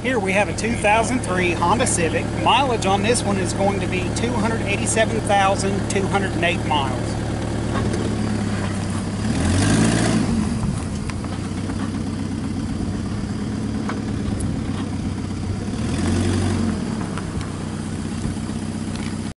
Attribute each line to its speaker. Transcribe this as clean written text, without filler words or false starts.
Speaker 1: Here we have a 2003 Honda Civic. Mileage on this one is going to be 287,208 miles.